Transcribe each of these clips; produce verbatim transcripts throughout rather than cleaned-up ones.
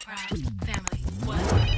proud family. What?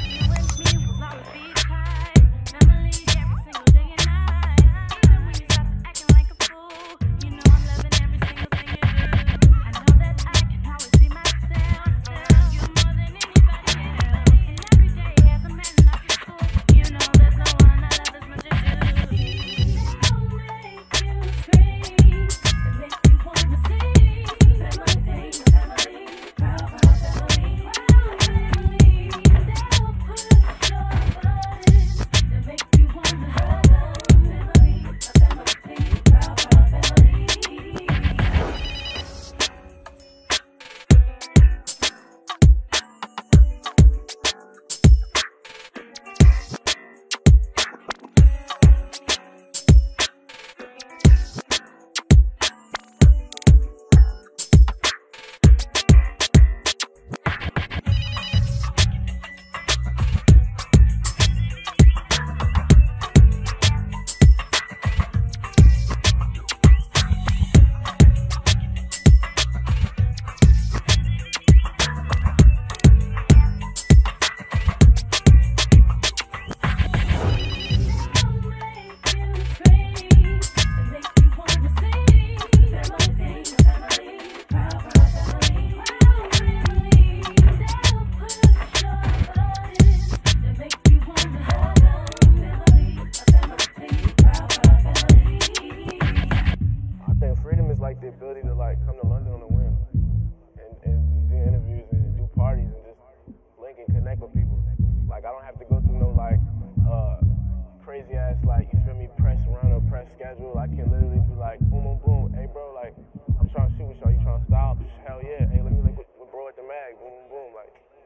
Like the ability to like come to London on a whim and, and do interviews and do parties and just link and connect with people. Like I don't have to go through no like uh, crazy ass like you feel me press run or press schedule. I can literally be like boom boom boom. Hey bro, like I'm trying to shoot with y'all. You trying to style? Hell yeah. Hey, let me link with, with bro at the mag. Boom boom boom. Like.